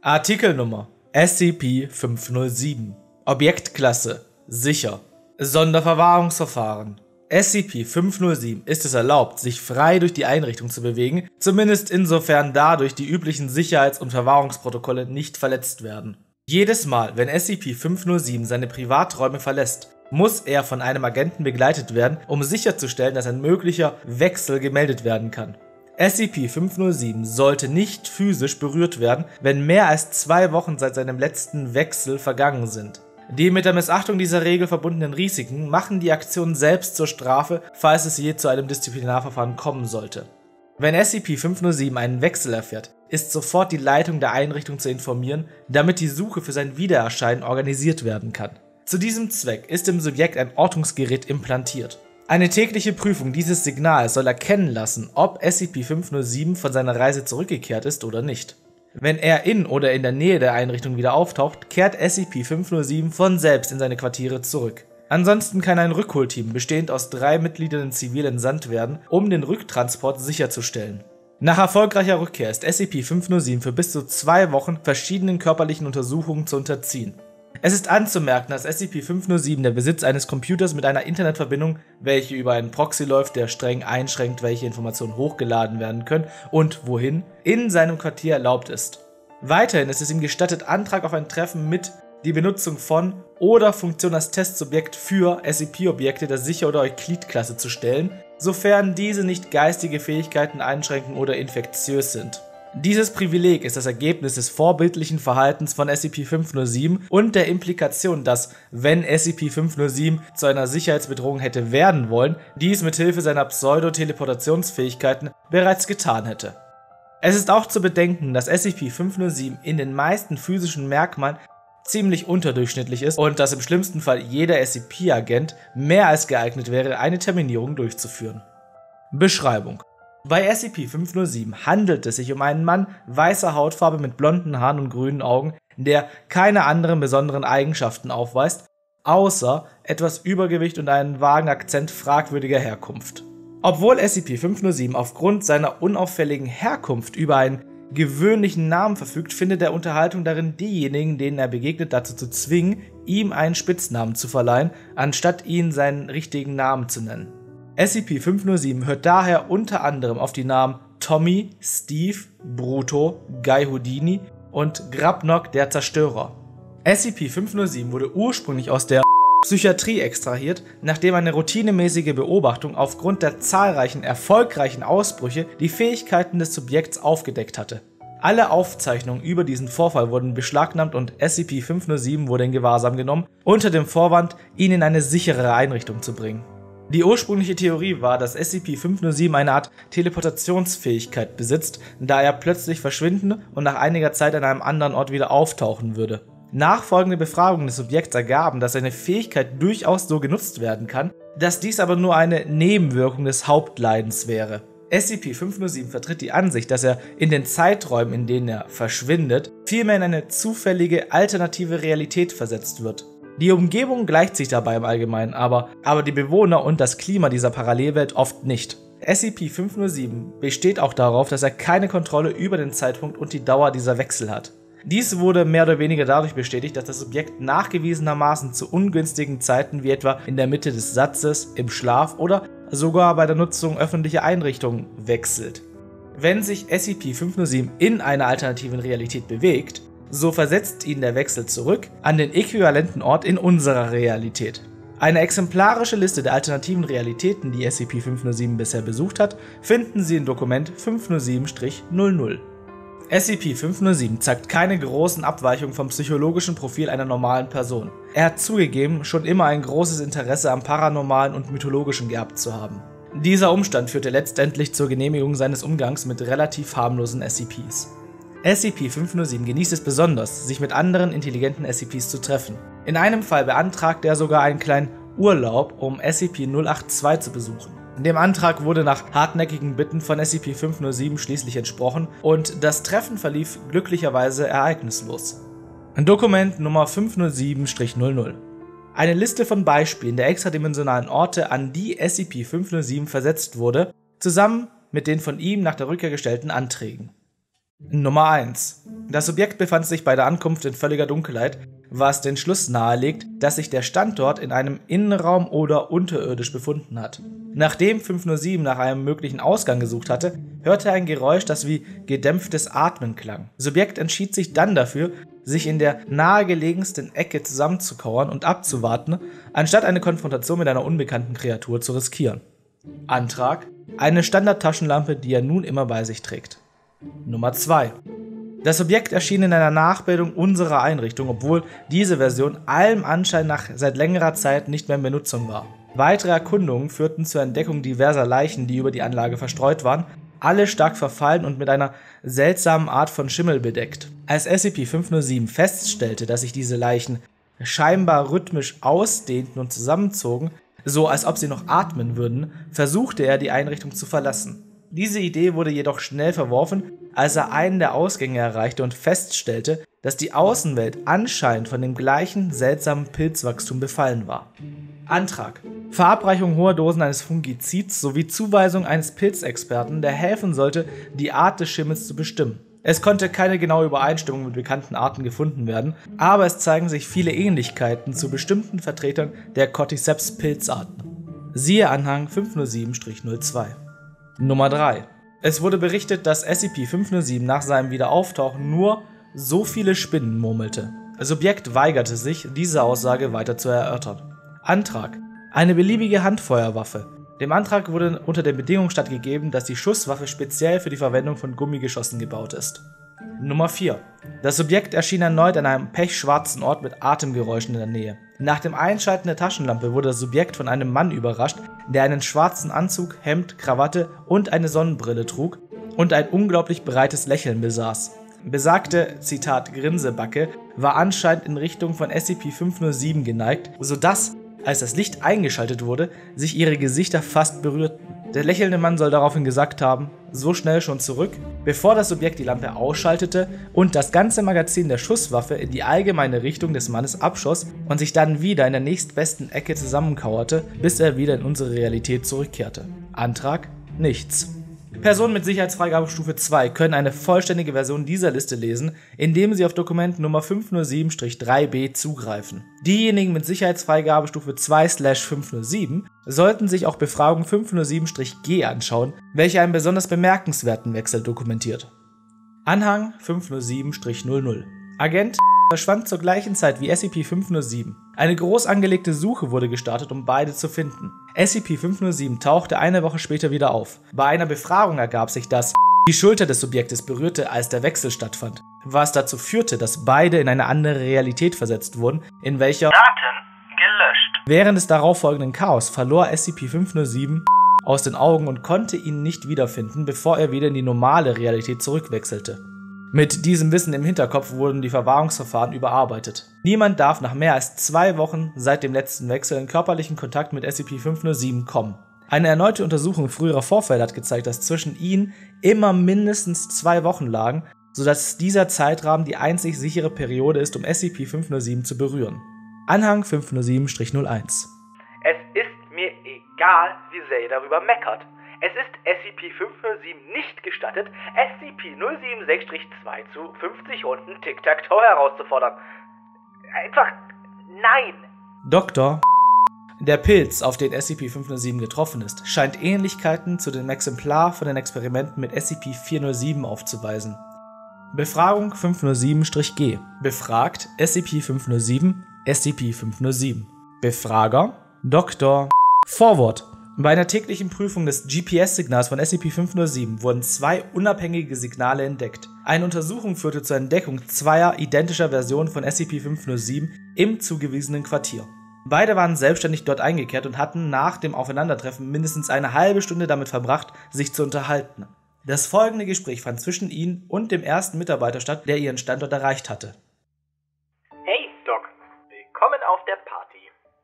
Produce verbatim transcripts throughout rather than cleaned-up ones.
Artikelnummer S C P fünf null sieben. Objektklasse sicher. Sonderverwahrungsverfahren. S C P fünf null sieben ist es erlaubt, sich frei durch die Einrichtung zu bewegen, zumindest insofern dadurch die üblichen Sicherheits- und Verwahrungsprotokolle nicht verletzt werden. Jedes Mal, wenn S C P fünf null sieben seine Privaträume verlässt, muss er von einem Agenten begleitet werden, um sicherzustellen, dass ein möglicher Wechsel gemeldet werden kann. S C P fünf null sieben sollte nicht physisch berührt werden, wenn mehr als zwei Wochen seit seinem letzten Wechsel vergangen sind. Die mit der Missachtung dieser Regel verbundenen Risiken machen die Aktion selbst zur Strafe, falls es je zu einem Disziplinarverfahren kommen sollte. Wenn S C P fünf null sieben einen Wechsel erfährt, ist sofort die Leitung der Einrichtung zu informieren, damit die Suche für sein Wiedererscheinen organisiert werden kann. Zu diesem Zweck ist im Subjekt ein Ortungsgerät implantiert. Eine tägliche Prüfung dieses Signals soll erkennen lassen, ob S C P fünf null sieben von seiner Reise zurückgekehrt ist oder nicht. Wenn er in oder in der Nähe der Einrichtung wieder auftaucht, kehrt S C P fünf null sieben von selbst in seine Quartiere zurück. Ansonsten kann ein Rückholteam bestehend aus drei Mitgliedern in Zivil entsandt werden, um den Rücktransport sicherzustellen. Nach erfolgreicher Rückkehr ist S C P fünf null sieben für bis zu zwei Wochen verschiedenen körperlichen Untersuchungen zu unterziehen. Es ist anzumerken, dass S C P fünf null sieben der Besitz eines Computers mit einer Internetverbindung, welche über einen Proxy läuft, der streng einschränkt, welche Informationen hochgeladen werden können und wohin, in seinem Quartier erlaubt ist. Weiterhin ist es ihm gestattet, Antrag auf ein Treffen mit die Benutzung von oder Funktion als Testsubjekt für S C P-Objekte der Sicher- oder Euklid-Klasse zu stellen, sofern diese nicht geistige Fähigkeiten einschränken oder infektiös sind. Dieses Privileg ist das Ergebnis des vorbildlichen Verhaltens von S C P fünf null sieben und der Implikation, dass, wenn S C P fünf null sieben zu einer Sicherheitsbedrohung hätte werden wollen, dies mit Hilfe seiner Pseudo-Teleportationsfähigkeiten bereits getan hätte. Es ist auch zu bedenken, dass S C P fünf null sieben in den meisten physischen Merkmalen ziemlich unterdurchschnittlich ist und dass im schlimmsten Fall jeder S C P-Agent mehr als geeignet wäre, eine Terminierung durchzuführen. Beschreibung: Bei S C P fünf null sieben handelt es sich um einen Mann weißer Hautfarbe mit blonden Haaren und grünen Augen, der keine anderen besonderen Eigenschaften aufweist, außer etwas Übergewicht und einen vagen Akzent fragwürdiger Herkunft. Obwohl S C P fünf null sieben aufgrund seiner unauffälligen Herkunft über einen gewöhnlichen Namen verfügt, findet er Unterhaltung darin, diejenigen, denen er begegnet, dazu zu zwingen, ihm einen Spitznamen zu verleihen, anstatt ihn seinen richtigen Namen zu nennen. S C P fünf null sieben hört daher unter anderem auf die Namen Tommy, Steve, Bruto, Guy Houdini und Grabnock der Zerstörer. S C P fünf null sieben wurde ursprünglich aus der Psychiatrie extrahiert, nachdem eine routinemäßige Beobachtung aufgrund der zahlreichen erfolgreichen Ausbrüche die Fähigkeiten des Subjekts aufgedeckt hatte. Alle Aufzeichnungen über diesen Vorfall wurden beschlagnahmt und S C P fünf null sieben wurde in Gewahrsam genommen, unter dem Vorwand, ihn in eine sicherere Einrichtung zu bringen. Die ursprüngliche Theorie war, dass S C P fünf null sieben eine Art Teleportationsfähigkeit besitzt, da er plötzlich verschwinden und nach einiger Zeit an einem anderen Ort wieder auftauchen würde. Nachfolgende Befragungen des Subjekts ergaben, dass seine Fähigkeit durchaus so genutzt werden kann, dass dies aber nur eine Nebenwirkung des Hauptleidens wäre. S C P fünf null sieben vertritt die Ansicht, dass er in den Zeiträumen, in denen er verschwindet, vielmehr in eine zufällige alternative Realität versetzt wird. Die Umgebung gleicht sich dabei im Allgemeinen, aber, aber die Bewohner und das Klima dieser Parallelwelt oft nicht. S C P fünf null sieben besteht auch darauf, dass er keine Kontrolle über den Zeitpunkt und die Dauer dieser Wechsel hat. Dies wurde mehr oder weniger dadurch bestätigt, dass das Subjekt nachgewiesenermaßen zu ungünstigen Zeiten wie etwa in der Mitte des Satzes, im Schlaf oder sogar bei der Nutzung öffentlicher Einrichtungen wechselt. Wenn sich S C P fünf null sieben in einer alternativen Realität bewegt, so versetzt ihn der Wechsel zurück an den äquivalenten Ort in unserer Realität. Eine exemplarische Liste der alternativen Realitäten, die S C P fünf null sieben bisher besucht hat, finden Sie im Dokument fünf null sieben null null. S C P fünf null sieben zeigt keine großen Abweichungen vom psychologischen Profil einer normalen Person. Er hat zugegeben, schon immer ein großes Interesse am Paranormalen und Mythologischen gehabt zu haben. Dieser Umstand führte letztendlich zur Genehmigung seines Umgangs mit relativ harmlosen S C Ps. S C P fünf null sieben genießt es besonders, sich mit anderen intelligenten S C Ps zu treffen. In einem Fall beantragte er sogar einen kleinen Urlaub, um S C P null acht zwei zu besuchen. Dem Antrag wurde nach hartnäckigen Bitten von S C P fünf null sieben schließlich entsprochen und das Treffen verlief glücklicherweise ereignislos. Dokument Nummer fünf null sieben null null. Eine Liste von Beispielen der extradimensionalen Orte, an die S C P fünf null sieben versetzt wurde, zusammen mit den von ihm nach der Rückkehr gestellten Anträgen. Nummer eins. Das Subjekt befand sich bei der Ankunft in völliger Dunkelheit, was den Schluss nahelegt, dass sich der Standort in einem Innenraum oder unterirdisch befunden hat. Nachdem fünf null sieben nach einem möglichen Ausgang gesucht hatte, hörte er ein Geräusch, das wie gedämpftes Atmen klang. Subjekt entschied sich dann dafür, sich in der nahegelegensten Ecke zusammenzukauern und abzuwarten, anstatt eine Konfrontation mit einer unbekannten Kreatur zu riskieren. Antrag: eine Standardtaschenlampe, die er nun immer bei sich trägt. Nummer zwei. Das Objekt erschien in einer Nachbildung unserer Einrichtung, obwohl diese Version allem Anschein nach seit längerer Zeit nicht mehr in Benutzung war. Weitere Erkundungen führten zur Entdeckung diverser Leichen, die über die Anlage verstreut waren, alle stark verfallen und mit einer seltsamen Art von Schimmel bedeckt. Als S C P fünf null sieben feststellte, dass sich diese Leichen scheinbar rhythmisch ausdehnten und zusammenzogen, so als ob sie noch atmen würden, versuchte er, die Einrichtung zu verlassen. Diese Idee wurde jedoch schnell verworfen, als er einen der Ausgänge erreichte und feststellte, dass die Außenwelt anscheinend von dem gleichen seltsamen Pilzwachstum befallen war. Antrag: Verabreichung hoher Dosen eines Fungizids sowie Zuweisung eines Pilzexperten, der helfen sollte, die Art des Schimmels zu bestimmen. Es konnte keine genaue Übereinstimmung mit bekannten Arten gefunden werden, aber es zeigen sich viele Ähnlichkeiten zu bestimmten Vertretern der Cordyceps-Pilzarten. Siehe Anhang fünf null sieben null zwei. Nummer drei. Es wurde berichtet, dass S C P fünf null sieben nach seinem Wiederauftauchen nur so viele Spinnen murmelte. Das Subjekt weigerte sich, diese Aussage weiter zu erörtern. Antrag: eine beliebige Handfeuerwaffe. Dem Antrag wurde unter der Bedingung stattgegeben, dass die Schusswaffe speziell für die Verwendung von Gummigeschossen gebaut ist. Nummer vier. Das Subjekt erschien erneut an einem pechschwarzen Ort mit Atemgeräuschen in der Nähe. Nach dem Einschalten der Taschenlampe wurde das Subjekt von einem Mann überrascht, der einen schwarzen Anzug, Hemd, Krawatte und eine Sonnenbrille trug und ein unglaublich breites Lächeln besaß. Besagte, Zitat, Grinsebacke war anscheinend in Richtung von S C P fünf null sieben geneigt, sodass, als das Licht eingeschaltet wurde, sich ihre Gesichter fast berührten. Der lächelnde Mann soll daraufhin gesagt haben: so schnell schon zurück, bevor das Subjekt die Lampe ausschaltete und das ganze Magazin der Schusswaffe in die allgemeine Richtung des Mannes abschoss und sich dann wieder in der nächstbesten Ecke zusammenkauerte, bis er wieder in unsere Realität zurückkehrte. Antrag: nichts. Personen mit Sicherheitsfreigabestufe zwei können eine vollständige Version dieser Liste lesen, indem sie auf Dokument Nummer fünf null sieben drei b zugreifen. Diejenigen mit Sicherheitsfreigabestufe zwei fünf null sieben sollten sich auch Befragung fünf null sieben G anschauen, welche einen besonders bemerkenswerten Wechsel dokumentiert. Anhang fünf null sieben null null. Agent verschwand zur gleichen Zeit wie S C P fünf null sieben. Eine groß angelegte Suche wurde gestartet, um beide zu finden. S C P fünf null sieben tauchte eine Woche später wieder auf. Bei einer Befragung ergab sich, dass die Schulter des Subjektes berührte, als der Wechsel stattfand, was dazu führte, dass beide in eine andere Realität versetzt wurden, in welcher Daten gelöscht. Während des darauffolgenden Chaos verlor S C P fünf null sieben aus den Augen und konnte ihn nicht wiederfinden, bevor er wieder in die normale Realität zurückwechselte. Mit diesem Wissen im Hinterkopf wurden die Verwahrungsverfahren überarbeitet. Niemand darf nach mehr als zwei Wochen seit dem letzten Wechsel in körperlichen Kontakt mit S C P fünf null sieben kommen. Eine erneute Untersuchung früherer Vorfälle hat gezeigt, dass zwischen ihnen immer mindestens zwei Wochen lagen, sodass dieser Zeitrahmen die einzig sichere Periode ist, um S C P fünf null sieben zu berühren. Anhang fünf null sieben null eins. Es ist mir egal, wie sehr ihr darüber meckert. Es ist S C P fünf null sieben nicht gestattet, S C P null sieben sechs zwei zu fünfzig Runden Tic-Tac-Toe herauszufordern. Einfach nein! Doktor Der Pilz, auf den S C P fünf null sieben getroffen ist, scheint Ähnlichkeiten zu dem Exemplar von den Experimenten mit S C P vier null sieben aufzuweisen. Befragung fünf null sieben G. Befragt S C P fünf null sieben, S C P fünf null sieben. Befrager Doktor Vorwort. Bei einer täglichen Prüfung des G P S-Signals von S C P fünf null sieben wurden zwei unabhängige Signale entdeckt. Eine Untersuchung führte zur Entdeckung zweier identischer Versionen von S C P fünf null sieben im zugewiesenen Quartier. Beide waren selbstständig dort eingekehrt und hatten nach dem Aufeinandertreffen mindestens eine halbe Stunde damit verbracht, sich zu unterhalten. Das folgende Gespräch fand zwischen ihnen und dem ersten Mitarbeiter statt, der ihren Standort erreicht hatte. Hey, Doc. Willkommen auf der Party.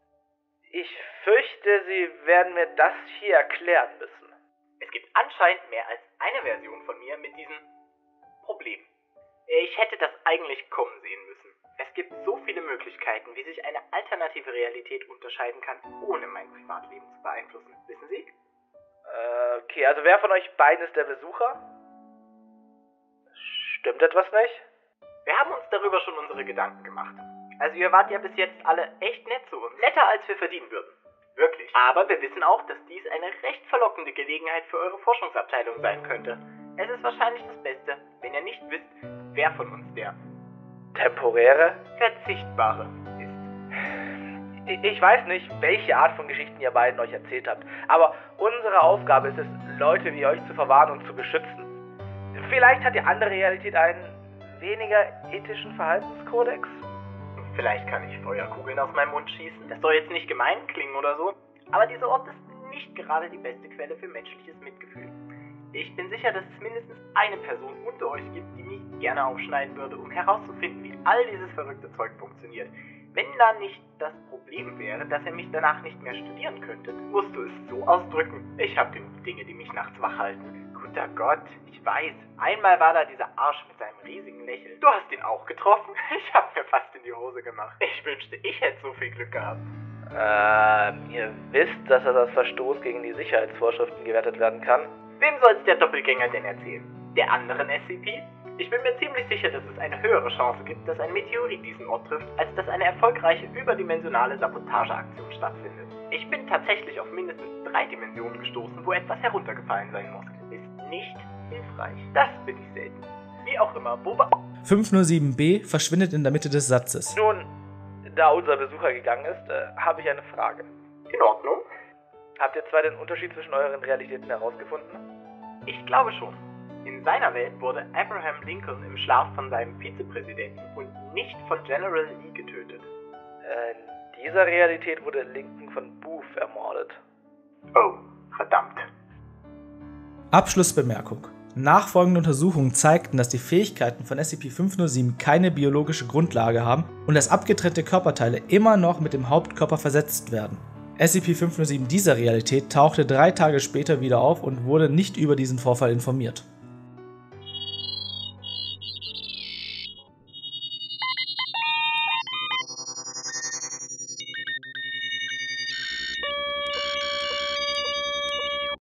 Ich fürchte, Sie werden mir das hier erklären müssen. Es gibt anscheinend mehr als eine Version von mir mit diesem Problem. Ich hätte das eigentlich kommen sehen müssen. Es gibt so viele Möglichkeiten, wie sich eine alternative Realität unterscheiden kann, ohne mein Privatleben zu beeinflussen. Wissen Sie? Äh, okay, also wer von euch beiden ist der Besucher? Stimmt etwas nicht? Wir haben uns darüber schon unsere Gedanken gemacht. Also ihr wart ja bis jetzt alle echt nett zu uns. Netter, als wir verdienen würden. Wirklich. Aber wir wissen auch, dass dies eine recht verlockende Gelegenheit für eure Forschungsabteilung sein könnte. Es ist wahrscheinlich das Beste, wenn ihr nicht wisst, wer von uns der temporäre, verzichtbare ist. Ich weiß nicht, welche Art von Geschichten ihr beiden euch erzählt habt, aber unsere Aufgabe ist es, Leute wie euch zu verwahren und zu beschützen. Vielleicht hat die andere Realität einen weniger ethischen Verhaltenskodex? Vielleicht kann ich Feuerkugeln aus meinem Mund schießen. Das soll jetzt nicht gemein klingen oder so, aber dieser Ort ist nicht gerade die beste Quelle für menschliches Mitgefühl. Ich bin sicher, dass es mindestens eine Person unter euch gibt, die mich gerne aufschneiden würde, um herauszufinden, wie all dieses verrückte Zeug funktioniert. Wenn da nicht das Problem wäre, dass ihr mich danach nicht mehr studieren könntet, musst du es so ausdrücken. Ich habe genug Dinge, die mich nachts wach halten. Guter Gott, ich weiß. Einmal war da dieser Arsch mit seinem riesigen Lächeln. Du hast ihn auch getroffen? Ich habe mir fast in die Hose gemacht. Ich wünschte, ich hätte so viel Glück gehabt. Ähm, ihr wisst, dass das als Verstoß gegen die Sicherheitsvorschriften gewertet werden kann? Wem soll's der Doppelgänger denn erzählen? Der anderen S C P? Ich bin mir ziemlich sicher, dass es eine höhere Chance gibt, dass ein Meteorit diesen Ort trifft, als dass eine erfolgreiche überdimensionale Sabotageaktion stattfindet. Ich bin tatsächlich auf mindestens drei Dimensionen gestoßen, wo etwas heruntergefallen sein muss. Ist nicht hilfreich. Das bin ich selten. Wie auch immer, wo war... fünf null sieben b verschwindet in der Mitte des Satzes. Nun, da unser Besucher gegangen ist, äh, habe ich eine Frage. In Ordnung. Habt ihr zwei den Unterschied zwischen euren Realitäten herausgefunden? Ich glaube schon. In seiner Welt wurde Abraham Lincoln im Schlaf von seinem Vizepräsidenten und nicht von General Lee getötet. In dieser Realität wurde Lincoln von Booth ermordet. Oh, verdammt. Abschlussbemerkung. Nachfolgende Untersuchungen zeigten, dass die Fähigkeiten von S C P fünf null sieben keine biologische Grundlage haben und dass abgetrennte Körperteile immer noch mit dem Hauptkörper versetzt werden. S C P fünf null sieben dieser Realität tauchte drei Tage später wieder auf und wurde nicht über diesen Vorfall informiert.